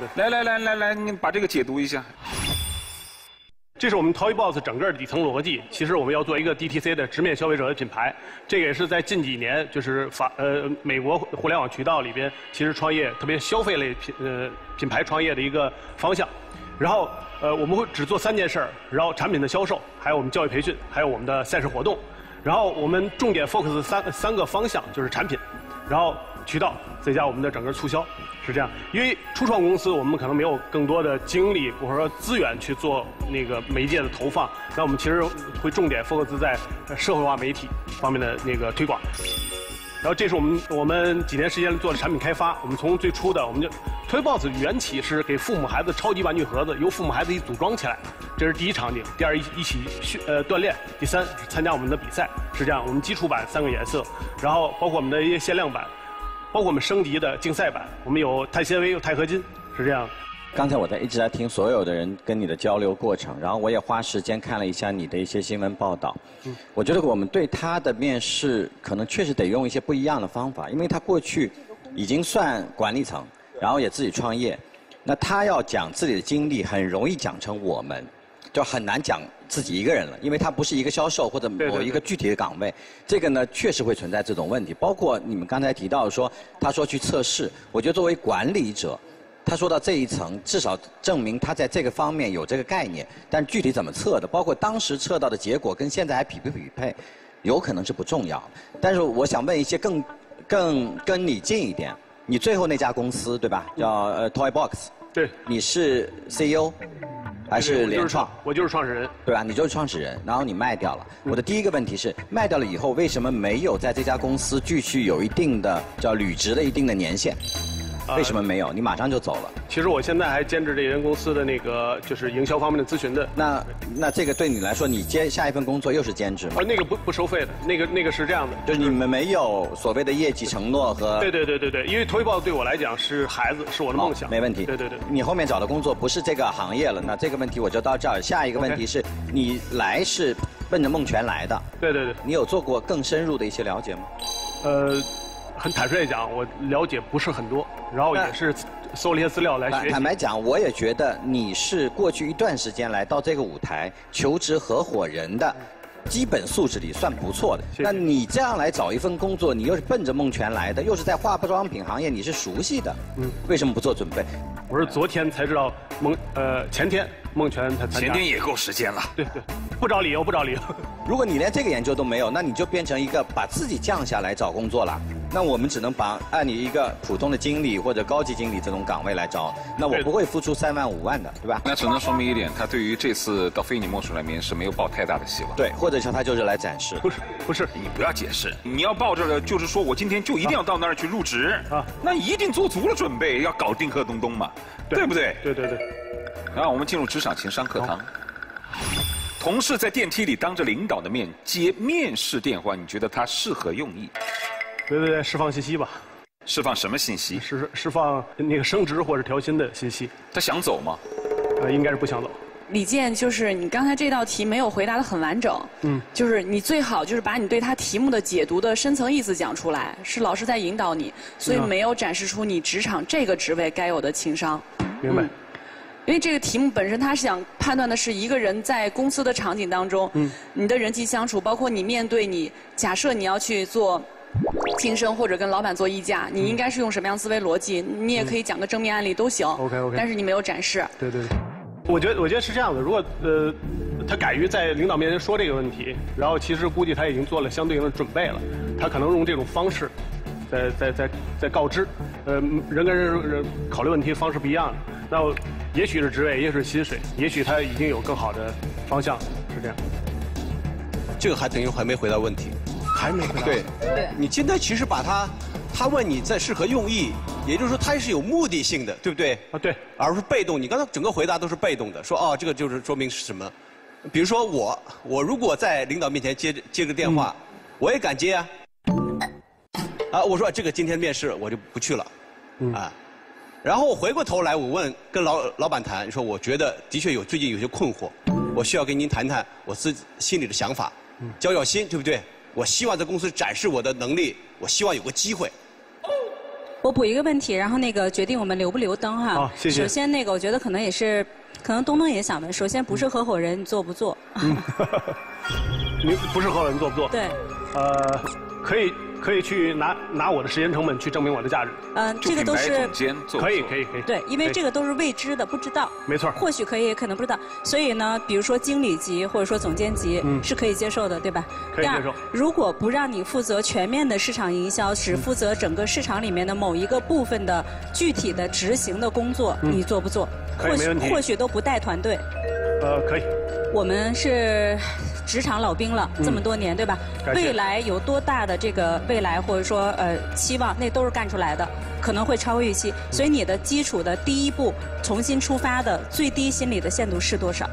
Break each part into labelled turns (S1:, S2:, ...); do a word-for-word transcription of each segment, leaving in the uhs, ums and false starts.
S1: 来来来来来，你把这个解读一下。
S2: 这是我们 Toybox 整个底层逻辑。其实我们要做一个 D T C 的直面消费者的品牌，这个也是在近几年就是法呃美国互联网渠道里边，其实创业特别消费类品呃品牌创业的一个方向。然后呃我们会只做三件事儿，然后产品的销售，还有我们教育培训，还有我们的赛事活动。然后我们重点 focus 三三个方向，就是产品，然后渠道，再加我们的整个促销。是这样，因为初创公司我们可能没有更多的精力或者说资源去做那个媒介的投放，那我们其实会重点 focus 在社会化媒体方面的那个推广。然后这是我们我们几年时间做的产品开发，我们从最初的我们就 Toybox 缘起是给父母孩子超级玩具盒子，由父母孩子一起组装起来，这是第一场景。第二一一起训呃锻炼，第三是参加我们的比赛，是这样。我们基础版三个颜色，然后包括我们的一些限量版。包括我们升级的竞赛版，我们有碳纤维，有钛合金，是这样。
S3: 刚才我在一直在听所有的人跟你的交流过程，然后我也花时间看了一下你的一些新闻报道。嗯，我觉得我们对他的面试可能确实得用一些不一样的方法，因为他过去已经算管理层，然后也自己创业，那他要讲自己的经历，很容易讲成我们。就很难讲自己一个人了，因为他不是一个销售或者某一个具体的岗位，这个呢确实会存在这种问题。包括你们刚才提到说，他说去测试，我觉得作为管理者，他说到这一层，至少证明他在这个方面有这个概念，但具体怎么测的，包括当时测到的结果跟现在还匹不匹配，有可能是不重要的。但是我想问一些更更跟你近一点，你最后那家公司对吧？叫呃 Toybox，
S2: 对，
S3: 你是 C E O。还是联创，
S2: 我就是创始人，
S3: 对吧？你就是创始人，然后你卖掉了。我的第一个问题是，卖掉了以后，为什么没有在这家公司继续有一定的叫履职的一定的年限？为什么没有？你马上就走了。
S2: 其实我现在还兼职这间公司的那个就是营销方面的咨询的。
S3: 那那这个对你来说，你接下一份工作又是兼职吗？
S2: 呃，那个不不收费的，那个那个是这样的，
S3: 就是你们没有所谓的业绩承诺和。
S2: 对对对对对，因为Toybox对我来讲是孩子，是我的梦想。
S3: 没问题。
S2: 对对对。
S3: 你后面找的工作不是这个行业了，那这个问题我就到这儿。下一个问题是，你来是奔着梦泉来的。
S2: 对对对。
S3: 你有做过更深入的一些了解吗？
S2: 呃。很坦率地讲，我了解不是很多，然后也是搜了一些资料来学习。
S3: 坦白讲，我也觉得你是过去一段时间来到这个舞台求职合伙人的基本素质里算不错的。
S2: 谢谢。
S3: 那你这样来找一份工作，你又是奔着梦泉来的，又是在化妆品行业，你是熟悉的，嗯，为什么不做准备？
S2: 我是昨天才知道梦，呃，前天梦泉才参加。
S1: 前天也够时间了。
S2: 对对，不找理由，不找理由。
S3: 如果你连这个研究都没有，那你就变成一个把自己降下来找工作了。那我们只能把按你一个普通的经理或者高级经理这种岗位来招，那我不会付出三万五万的，对吧？
S1: 那只能说明一点，他对于这次到非你莫属来面试没有抱太大的希望。
S3: 对，或者说他就是来展示。
S2: 不是，不是，
S1: 你不要解释，你要抱着的就是说我今天就一定要到那儿去入职啊，那一定做足了准备，要搞定贺东东嘛，对不对？
S2: 对对对。
S1: 然后我们进入职场情商课堂。同事在电梯里当着领导的面接面试电话，你觉得他是何用意？
S2: 对对对，释放信息吧。
S1: 释放什么信息？
S2: 释释放那个升职或者调薪的信息。
S1: 他想走吗？
S2: 呃，应该是不想走。
S4: 李健，就是你刚才这道题没有回答得很完整。嗯。就是你最好就是把你对他题目的解读的深层意思讲出来，是老师在引导你，所以没有展示出你职场这个职位该有的情商。
S2: 明白。
S4: 嗯，因为这个题目本身，它是想判断的是一个人在公司的场景当中，嗯，你的人际相处，包括你面对你，假设你要去做晋升或者跟老板做议价，你应该是用什么样思维逻辑？你也可以讲个正面案例都行。
S2: OK OK。
S4: 但是你没有展示。
S2: 对对对。我觉得我觉得是这样的，如果呃他敢于在领导面前说这个问题，然后其实估计他已经做了相对应的准备了，他可能用这种方式，在在在在告知，呃人跟人人考虑问题方式不一样的，那也许是职位，也许是薪水，也许他已经有更好的方向，是这样。
S5: 这个还等于还没回答问题，
S2: 还没回答。
S5: 对，对，你现在其实把他，他问你在是何用意，也就是说他是有目的性的，对不对？
S2: 啊，对，
S5: 而不是被动。你刚才整个回答都是被动的，说哦，这个就是说明是什么？比如说我，我如果在领导面前接接个电话，嗯、我也敢接啊。啊，我说这个今天面试我就不去了，嗯、啊。然后我回过头来，我问跟老老板谈，说我觉得的确有最近有些困惑，我需要跟您谈谈我自己心里的想法，交交心，对不对？我希望在公司展示我的能力，我希望有个机会。
S6: 我补一个问题，然后那个决定我们留不留灯哈。
S2: 好，谢谢。
S6: 首先那个，我觉得可能也是，可能东东也想问。首先不是合伙人，你做不做？
S2: 嗯，你不是合伙人做不做？
S6: 对。
S2: 呃，可以可以去拿拿我的时间成本去证明我的价值。
S6: 嗯，这个都是
S2: 可以可以可以。
S6: 对，因为这个都是未知的，不知道。
S2: 没错。
S6: 或许可以，也可能不知道。所以呢，比如说经理级或者说总监级是可以接受的，对吧？
S2: 可以接受。
S6: 如果不让你负责全面的市场营销，只负责整个市场里面的某一个部分的具体的执行的工作，你做不做？
S2: 可以，没问题。
S6: 或许都不带团队。
S2: 呃，可以。
S6: 我们是职场老兵了，这么多年，对吧？未来有多大的这个未来，或者说呃期望，那都是干出来的，可能会超预期。所以你的基础的第一步，重新出发的最低心理的限度是多少？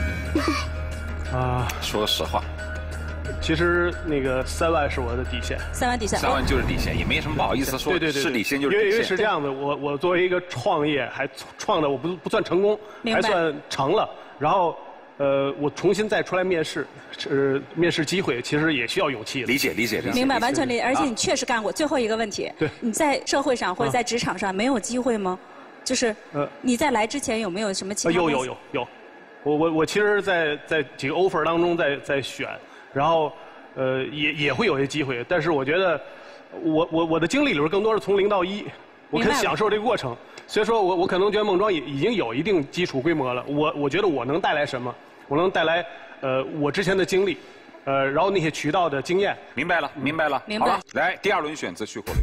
S1: 啊，说实话，
S2: 其实那个三万是我的底线。
S6: 三万底线。
S1: 三万就是底线，也没什么不好意思说。
S2: 对对对，
S1: 是底线就是底线。
S2: 因为因为是这样的，我我作为一个创业，还创的我不不算成功，还算成了，然后。呃，我重新再出来面试，呃，面试机会其实也需要勇气。
S1: 理解理解理解。
S6: 明白，完全理解。而且你确实干过。最后一个问题，
S2: 对，
S6: 你在社会上或者在职场上没有机会吗？就是呃，你在来之前有没有什么其他？
S2: 有有有有，我我我其实，在在几个 offer 当中在在选，然后呃也也会有些机会，但是我觉得我我我的经历里边更多是从零到一，我很享受这个过程。所以说我我可能觉得孟庄已已经有一定基础规模了，我我觉得我能带来什么？我能带来呃我之前的经历，呃然后那些渠道的经验。
S1: 明白了，明白了，
S6: 明白。
S1: 好了，来第二轮选择徐火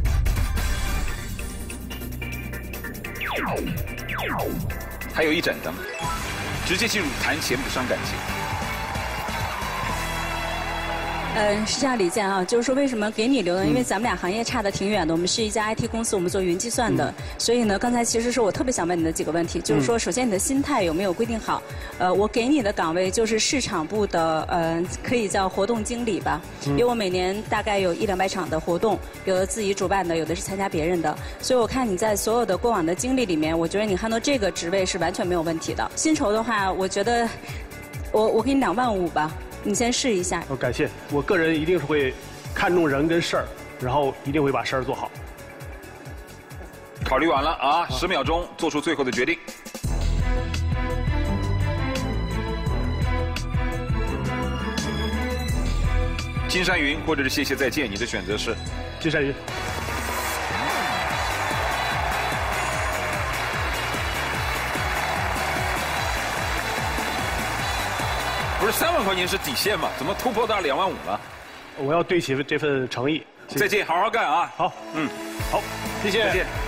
S1: 流，还有一盏灯，直接进入谈钱不伤感情。
S6: 嗯，是这样，李健啊，就是说为什么给你留呢？因为咱们俩行业差的挺远的，我们是一家 I T 公司，我们做云计算的，所以呢，刚才其实是我特别想问你的几个问题，就是说，首先你的心态有没有规定好？呃，我给你的岗位就是市场部的，呃，可以叫活动经理吧，因为我每年大概有一两百场的活动，有的自己主办的，有的是参加别人的，所以我看你在所有的过往的经历里面，我觉得你handle到这个职位是完全没有问题的。薪酬的话，我觉得，我我给你两万五吧。你先试一下。
S2: 哦，感谢。我个人一定是会看重人跟事儿，然后一定会把事儿做好。
S1: 考虑完了啊，十秒钟做出最后的决定。金山云或者是谢谢再见，你的选择是？
S2: 金山云。
S1: 不是三万块钱是底线嘛？怎么突破到两万五了？
S2: 我要对齐这份诚意。
S1: 再见，好好干啊！
S2: 好，嗯，好，谢谢。
S1: 再见。